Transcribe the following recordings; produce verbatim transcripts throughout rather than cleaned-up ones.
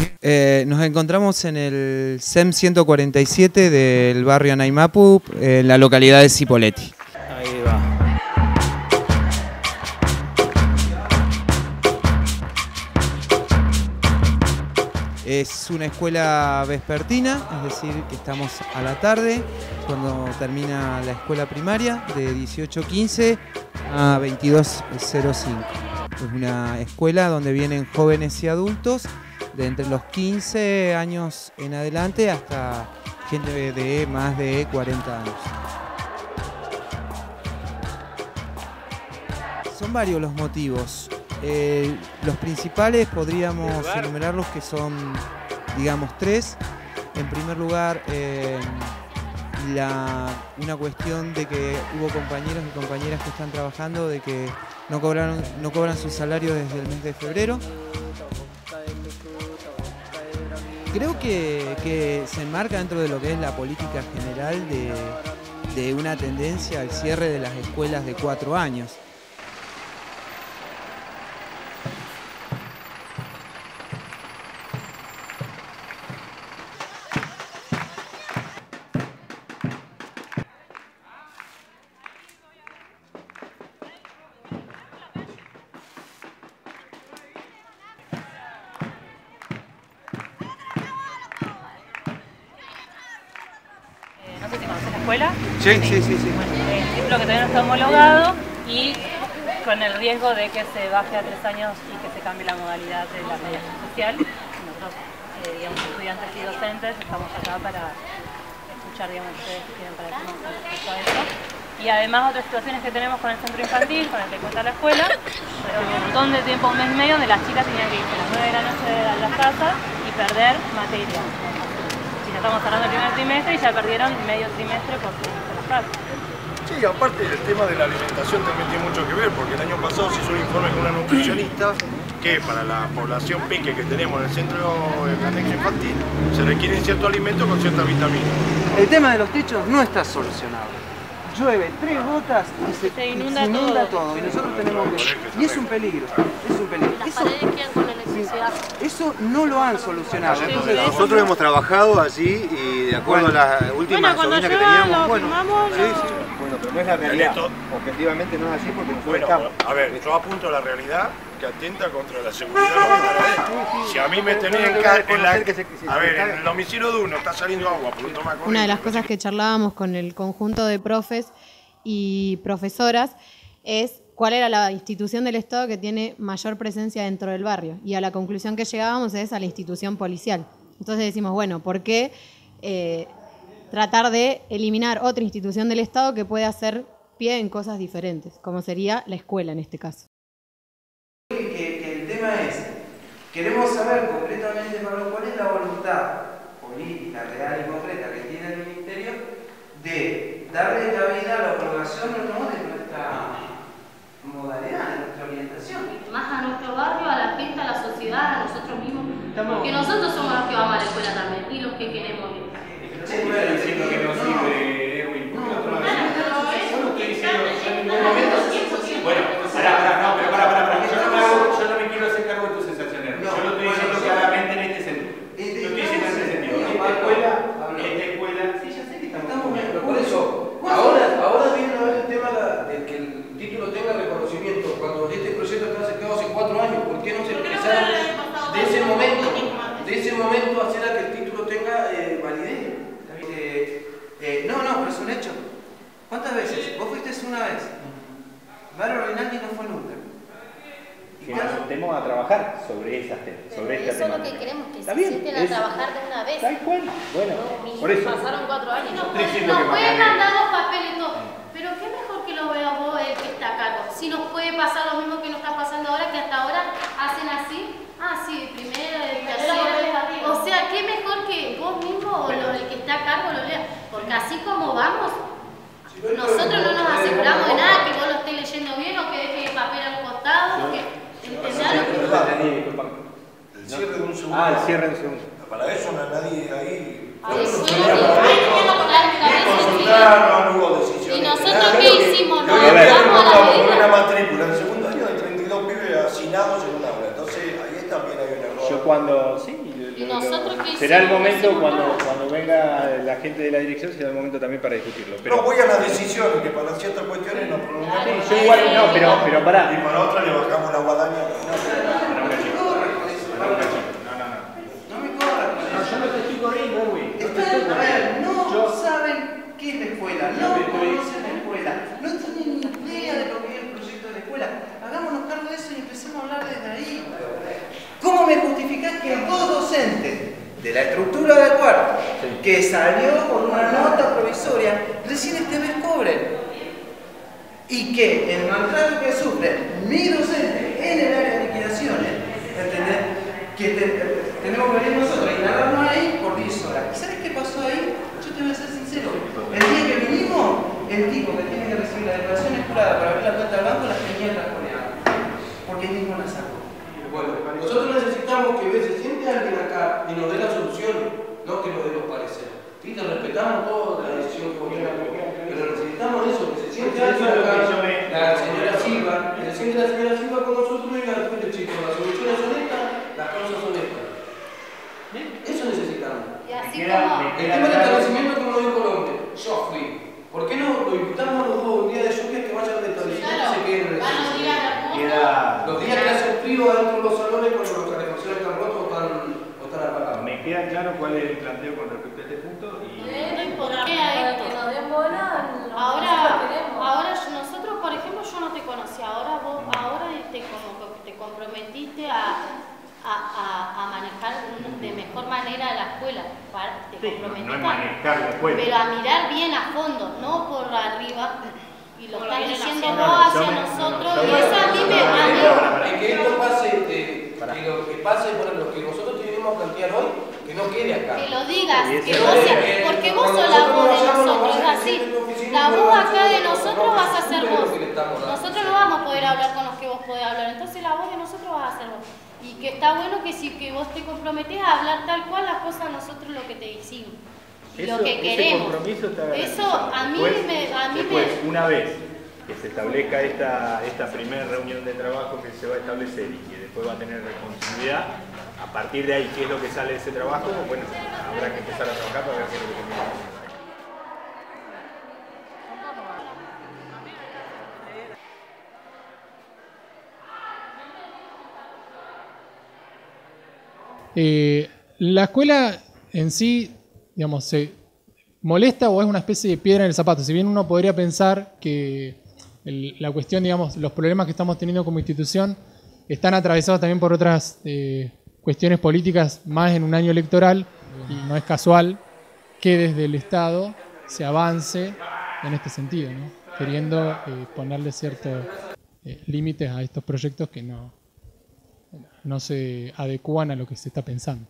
Eh, nos encontramos en el S E M ciento cuarenta y siete del barrio Anaimapu, en la localidad de Cipolletti. Ahí va. Es una escuela vespertina, es decir, que estamos a la tarde, cuando termina la escuela primaria, de dieciocho quince a veintidós cero cinco. Es una escuela donde vienen jóvenes y adultos de entre los quince años en adelante hasta gente de más de cuarenta años. Son varios los motivos. Eh, los principales podríamos enumerarlos, que son, digamos, tres. En primer lugar, eh, la, una cuestión de que hubo compañeros y compañeras que están trabajando de que no cobraron, no cobran su salario desde el mes de febrero. Creo que, que se enmarca dentro de lo que es la política general de, de una tendencia al cierre de las escuelas de cuatro años. No sé si conoces la escuela. Sí, sí, sí, sí. Bueno, el título que todavía no está homologado y con el riesgo de que se baje a tres años y que se cambie la modalidad de la mediación social. Nosotros, eh, digamos, estudiantes y docentes, estamos acá para escuchar, digamos, ustedes que tienen para decirnos respecto a eso. Y además otras situaciones que tenemos con el centro infantil, con el que cuenta la escuela, pero un montón de tiempo, un mes y medio, donde las chicas tenían que irse a las nueve de la noche a las casas y perder materia. Ya estamos hablando del primer trimestre y ya perdieron medio trimestre por las casas. Sí, aparte el tema de la alimentación también tiene mucho que ver, porque el año pasado se hizo un informe con una nutricionista que para la población peque que tenemos en el centro de anexo infantil se requieren ciertos alimentos con ciertas vitaminas. El tema de los techos no está solucionado. Llueve tres gotas y se, se inunda, y se inunda todo. todo. Y nosotros tenemos que... Y es un peligro, es un peligro. Las Eso, paredes quedan con electricidad. eso no lo han solucionado. Entonces, nosotros hemos trabajado allí y de acuerdo bueno, a las últimas bueno, sobrinas que teníamos, bueno, firmamos, sí, sí, bueno, pero no es la realidad. Objetivamente no es así porque nosotros bueno, estamos. A ver, yo apunto a la realidad que atenta contra la seguridad de los. Si a mí me tenés en, ca en la... A ver, en el domicilio de uno está saliendo agua por un toma corriente. Una de las cosas que charlábamos con el conjunto de profes y profesoras es cuál era la institución del Estado que tiene mayor presencia dentro del barrio. Y a la conclusión que llegábamos es a la institución policial. Entonces decimos, bueno, ¿por qué eh, tratar de eliminar otra institución del Estado que puede hacer pie en cosas diferentes, como sería la escuela en este caso? Que, que el tema es, queremos saber concretamente, Pablo, cuál es la voluntad política real y concreta que tiene el Ministerio de darle cabida a la homologación o no de nuestra modalidad, de nuestra orientación. Más a nuestro barrio, a la gente, a la sociedad, a nosotros mismos. Porque nosotros somos los que vamos a la escuela también y los que queremos ir. Sí, bueno, diciendo que no sirve, Erwin, porque otro no solo estoy diciendo, yo en ningún momento... Bueno, pará, pará, no, pero pará, pará, pará, yo no me hago, yo no me quiero hacer cargo de tus sensaciones, yo lo estoy diciendo claramente en este sentido. Yo estoy diciendo en este sentido. Esta escuela, esta escuela, sí, ya sé que estamos bien, por eso, ahora, ahora viene a ver el tema de que el título tenga reconocimiento. Cuando este proyecto está aceptado hace cuatro años, ¿por qué no se empezaron de ese momento, de ese momento hacer a que el título tenga eh, validez? Eh, eh, no, no, pero es un hecho. ¿Cuántas veces? Vos fuiste una vez. Varo Rinaldi no fue nunca. Que nos juntemos a trabajar sobre esas temas, sobre esta eso es lo temática. que queremos, que ¿Está se bien? sienten a Es- trabajar de una vez. Tal cual. Bueno, por eso. Pasaron cuatro años. Yo No estoy diciendo nos que pueden Macarena- mandar los papeles y todo. Pero qué mejor que lo vea vos el que está a cargo. Si nos puede pasar lo mismo que nos está pasando ahora, que hasta ahora hacen así. Ah, sí, primero, el tercero. O sea, qué mejor que vos mismo o lo- el que está a cargo lo lea. Porque así como vamos, nosotros no nos aseguramos de nada, que vos lo estés leyendo bien o que dejes el papel a un costado. Que, ¿entendés? El cierre de un segundo. Ah, el cierre de un segundo. Para eso no hay nadie ahí. Ahí fue lo que hay que hablar Consultar, no hubo decisiones. ¿Y nosotros penales. qué hicimos? Yo ¿No voy a ver vamos a la con medida? una matrícula en segundo año de treinta y dos pibes hacinados en una hora. Entonces ahí también hay un error. Yo cuando, sí, ¿Y nosotros qué será el hicimos? momento No cuando, hicimos nada. cuando venga la gente de la dirección, será el momento también para discutirlo. Pero, No voy a las decisiones, que para ciertas cuestiones nos prolongamos. Sí, yo igual, no, pero, pero pará. Y para otras le bajamos la guadaña. No, para un cachito. Para un cachito. No, no, no. No me corran. No, yo no te estoy corriendo, Erwin. No te estoy Están, a ver, corriendo. no Yo- saben qué es la escuela, no conocen la escuela, no tienen ni idea de lo que es el proyecto de la escuela. Hagámonos cargo de eso y empecemos a hablar desde ahí. ¿Cómo me justificás que dos docentes de la estructura del cuarto, que salió por una nota provisoria, recién este mes cobren? Y que el maltrato que sufre mi docente en el área de liquidaciones, ¿entendés? Que te- tenemos que venir nosotros y narrarnos ahí por diez horas. ¿Y sabes qué pasó ahí? Yo te voy a ser sincero. El día que vinimos, el tipo que tiene que recibir la declaración jurada para abrir la cuenta del banco las tenía transconeadas. Porque él mismo la sacó. Bueno, nosotros necesitamos que se siente alguien acá y nos dé las soluciones, no que nos dé los pareceres. Sí, te respetamos toda la decisión que vos tengas, pero necesitamos eso, que se siente alguien acá, la señora Silva, que se siente la señora Silva con nosotros y diga, "Mire, chicos, las soluciones son estas, las causas son estas". Eso necesitamos. Y así Me queda- como... me El queda tema del claro. establecimiento, como dijo el hombre, yo fui. ¿Por qué no lo invitamos a los dos un día de lluvia que vayan al establecimiento y se queden en el Van los días establecimiento? Queda, Los días que hace frío adentro de los salones cuando los calefacciones están rotos o están, o están apagados. me queda claro cuál es el planteo con respecto a este punto y ¿Por qué a Para esto? que nos den bola, nosotros Ahora, queremos. ahora yo- nosotros, por ejemplo, yo no te conocía, ahora vos ahora te, como que te comprometiste a, a, a, a manejar de mejor manera la escuela, para, te sí, no, comprometiste no es a- manejar la escuela. pero a mirar bien a fondo, no por arriba, y lo Como lo estás vienen diciendo haciendo. vos No, no, hacia yo me- nosotros, no, no, y yo eso me- a mí me... no, no, a mí- no, no, no, Es que esto pase, de, que lo que pase, por ejemplo, lo que nosotros tenemos a plantear hoy, que no quede acá. Que lo digas, Sí, que eso vos es. se- porque vos Cuando sos la nosotros voz de vayamos, nos nosotros, es vayan así. diciendo en tu oficina La y voz vuelvan a acá de hacer nosotros lo que vas a ser supe lo vos. que le estamos dando. Nosotros no vamos a poder hablar con los que vos podés hablar, entonces la voz de nosotros vas a ser vos. Y que está bueno que si que vos te comprometés a hablar tal cual las cosas nosotros lo que te decimos. Y Eso- lo que ese queremos. compromiso está Eso garantizado. a mí Después- me... A mí Después, me una vez que se establezca esta, esta primera reunión de trabajo que se va a establecer y que después va a tener continuidad, a partir de ahí, ¿qué es lo que sale de ese trabajo? Bueno, habrá que empezar a trabajar para ver qué es lo que tenemos que hacer. Eh, la escuela en sí, digamos, se molesta o es una especie de piedra en el zapato. Si bien uno podría pensar que el- la cuestión, digamos, los problemas que estamos teniendo como institución están atravesados también por otras eh, cuestiones políticas más en un año electoral, y no es casual que desde el Estado se avance en este sentido, ¿no? Queriendo eh, ponerle ciertos eh, límites a estos proyectos que no, no se adecúan a lo que se está pensando.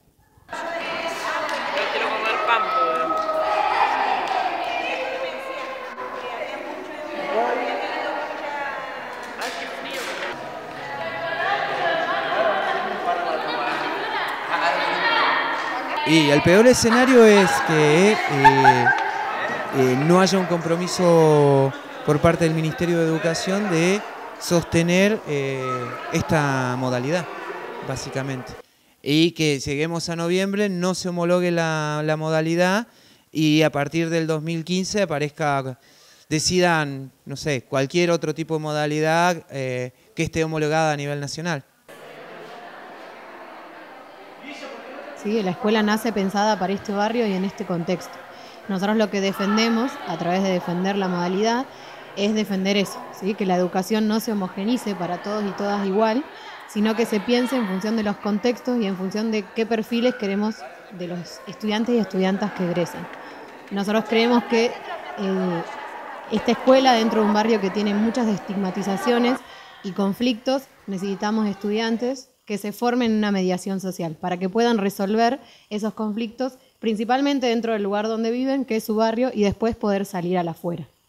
Y el peor escenario es que eh, eh, no haya un compromiso por parte del Ministerio de Educación de sostener eh, esta modalidad, básicamente. Y que lleguemos a noviembre, no se homologue la, la modalidad y a partir del dos mil quince aparezca, decidan, no sé, cualquier otro tipo de modalidad eh, que esté homologada a nivel nacional. ¿Sí? La escuela nace pensada para este barrio y en este contexto. Nosotros lo que defendemos, a través de defender la modalidad, es defender eso, ¿sí? Que la educación no se homogenice para todos y todas igual, sino que se piense en función de los contextos y en función de qué perfiles queremos de los estudiantes y estudiantas que egresen. Nosotros creemos que eh, esta escuela, dentro de un barrio que tiene muchas estigmatizaciones y conflictos, necesitamos estudiantes que se formen en una mediación social para que puedan resolver esos conflictos, principalmente dentro del lugar donde viven, que es su barrio, y después poder salir a la afuera.